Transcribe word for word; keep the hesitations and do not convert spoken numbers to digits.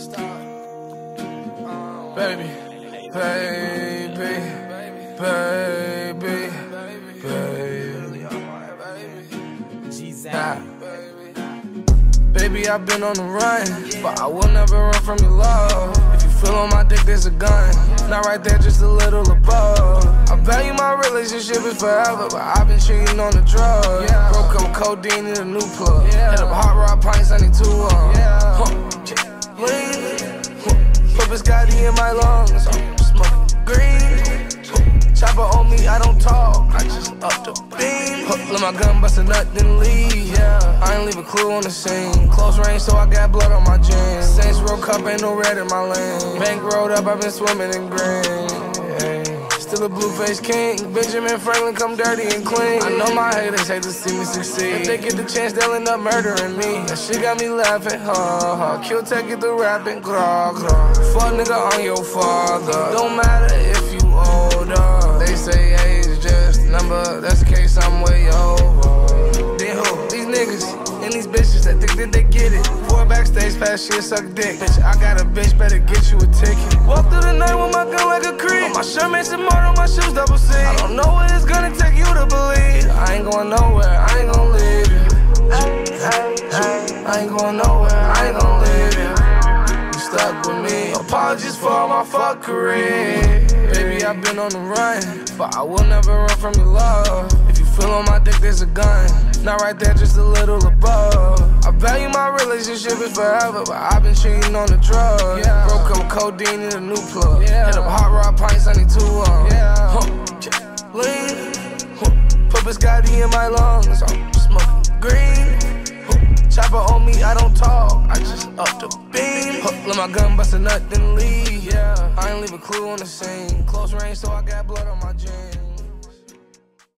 Baby, baby, baby, baby, nah. Baby, I've been on the run, but I will never run from your love. If you feel on my dick, there's a gun. Not right there, just a little above. I value my relationship is forever, but I've been cheating on the drug. Yeah. Broke up codeine in a new plug. Yeah. Hit up hot rod pints, I need two of them. Yeah. Huh. Lean. Huh. Put biscotti in my lungs. I'm smoking green. Huh. Chopper on me, I don't talk. I just up the beam. Huh. Let my gun bust a nut, then leave. Yeah. I ain't leave a clue on the scene. Close range, so I got blood on my jeans. Saints Row Cup, ain't no red in my lane. Bank rolled up, I've been swimming in green. Still a blue-faced king. Benjamin Franklin come dirty and clean. I know my haters hate to see me succeed. If they get the chance, they'll end up murdering me. That shit got me laughing, ha ha. Kill tech, get the rapping, gra gra. Fuck nigga on your father. Don't matter if you older. They say age is just a number. That's the case, I'm way over. Then who? These niggas and these bitches that think that they get it. Boy backstage, fast shit, suck dick. Bitch, I got a bitch, better get you a ticket. Walk through the night with my gun like a creep. On my shirt makes it more on my shoes, double C. I don't know what it's gonna take you to believe. I ain't going nowhere, I ain't gon' leave you. I ain't going nowhere, I ain't gon' leave you. You stuck with me, apologies for all my fuckery. Baby, I've been on the run, but I will never run from your love. If you feel on my dick, there's a gun. Not right there, just a little above. I value my relationship is forever, but I've been cheating on the drug. Yeah. Broke up codeine in a new plug. Yeah. Hit up hot rod pints, I need two of them. Yeah. Huh. Lean. Huh. Put biscotti in my lungs. I'm smoking green. Huh. Chopper on me, I don't talk. I just up the beam. Huh. Let my gun bust a nut, then leave. Yeah. I ain't leave a clue on the scene. Close range, so I got blood on my jeans.